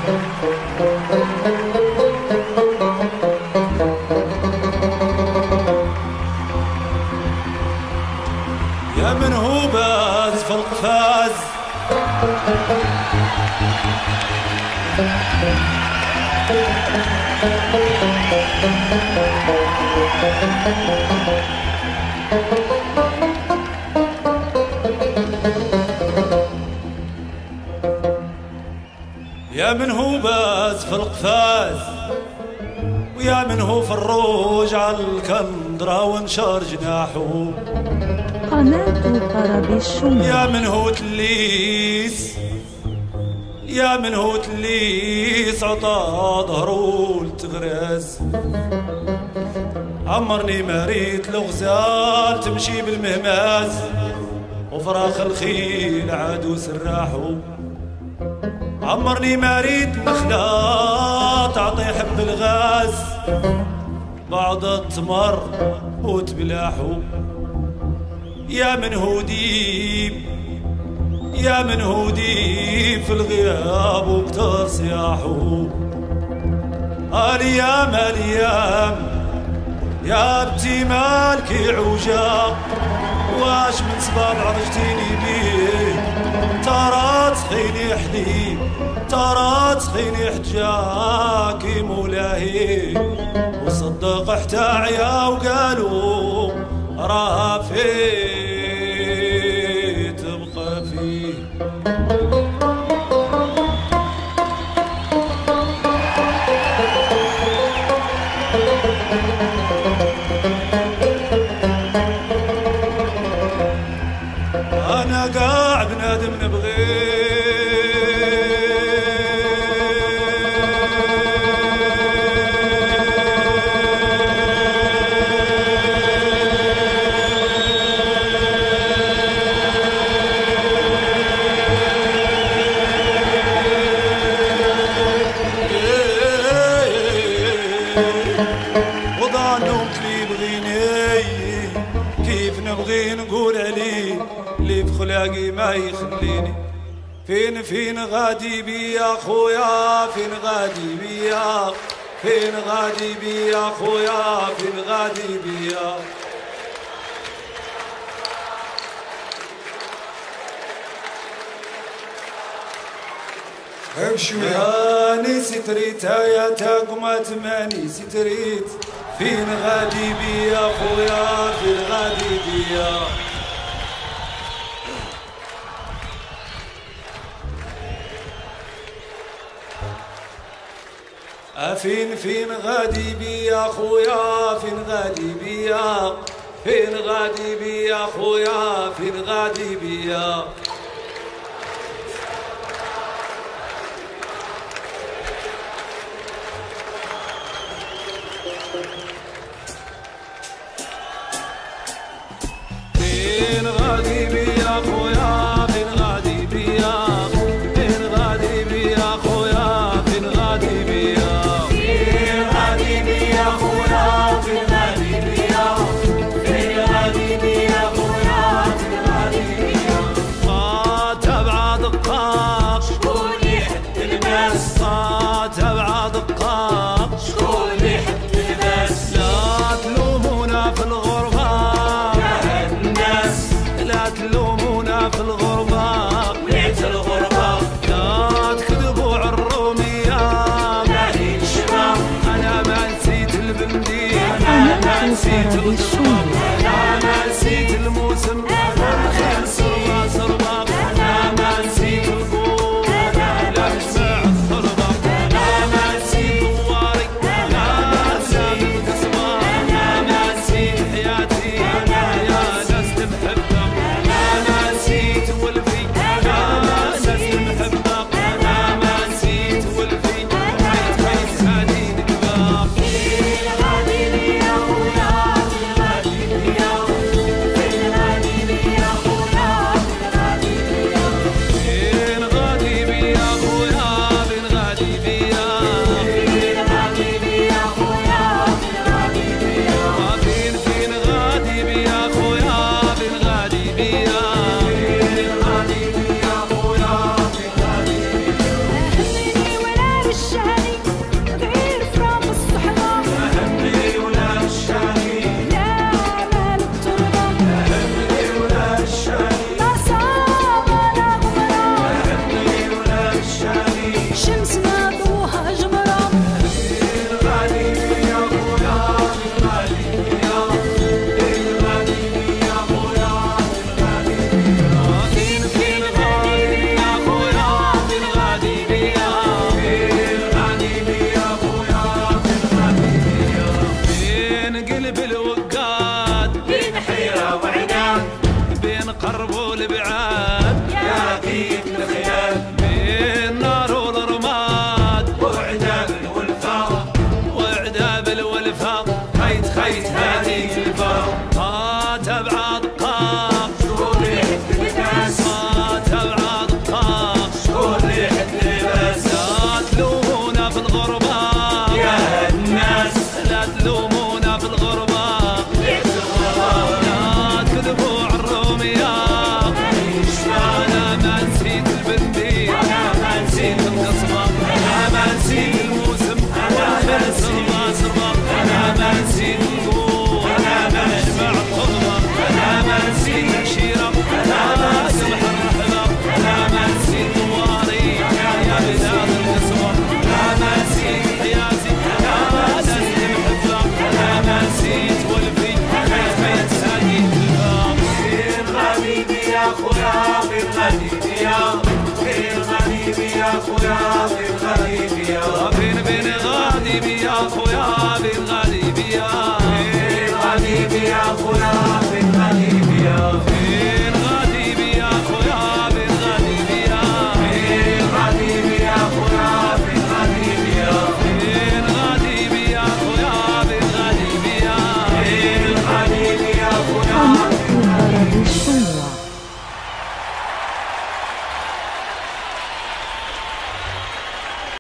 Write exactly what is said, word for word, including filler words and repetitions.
يا من هو باز في القفاز يا من هو باز في القفاز ويا من هو في الروج على الكندرة ونشر جناحه قناة طرب الشمال. يا من هو تليس يا من هو تليس عطا ظهرو لتغراز عمرني ما ريت الغزال تمشي بالمهماز وفراخ الخيل عادو سراحو عمرني ما ريت نخلة تعطي حب الغاز بعض التمر وتبلاحو يا من هو ديب يا من هو ديب في الغياب وكتر صياحو اليام اليام يا بتي مالكي عوجا واش من سباب عرجتيني بيه ترى تخيني حدي ترى تخيني حجاكي مولاهي وصدق حتى عيا وقالوا راه فيه تبقى فيه أنا قاعد بنادم نبغي وضعنهم كلي بغيني كيف نبغي نقول عليه اللي في خلاقي ما يخليني فين فين غادي بيا خويا فين غادي بيا فين غادي بيا خويا فين غادي بيا ماني ستريت يا تاقمت ماني ستريت فين غادي بيا خويا فين غادي بيا فين فين غادي بيا خويا فين غادي بيا فين غادي بيا خويا فين غادي بيا فين غادي بيا خويا فين غادي بيا فين غادي بيا خويا فين غادي بيا فين غادي بيا خويا فين غادي بيا فين غادي بيا خويا فين غادي بيا آه تبع دقاق شكون يحد الناس آه تبع دقاق شكون يحد الناس لا تلومونا في الغربة لا تلومونا في الغربة وليت الغربة لا تكذبوا عالرومية لا هي الشمام أنا ما نسيت البنديل قناة طرب الشمال.